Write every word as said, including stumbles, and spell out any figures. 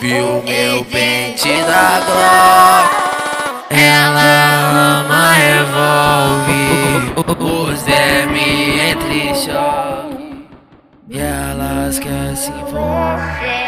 Viu meu pente da Glock. Ela ama revólver, os derme entre choque, e elas querem se envolver.